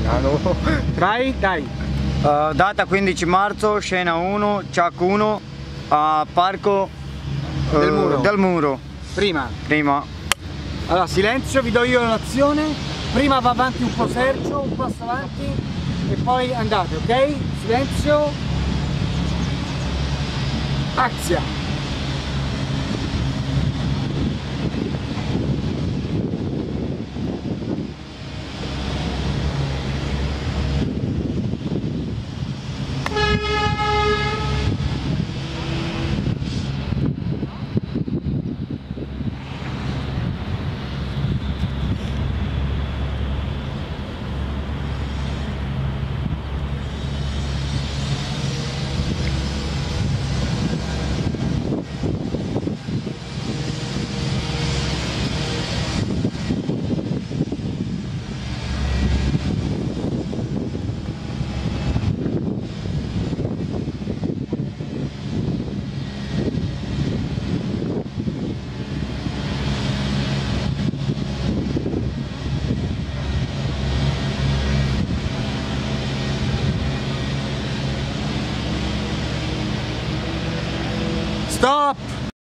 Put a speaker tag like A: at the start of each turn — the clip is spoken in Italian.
A: Vai, dai.
B: Data 15 marzo, scena 1, Chuck 1, Parco del Muro.
A: Prima.
B: Allora,
A: silenzio, vi do io l'azione. Prima va avanti un po' Sergio, un passo avanti e poi andate, ok? Silenzio. Azione. Stop!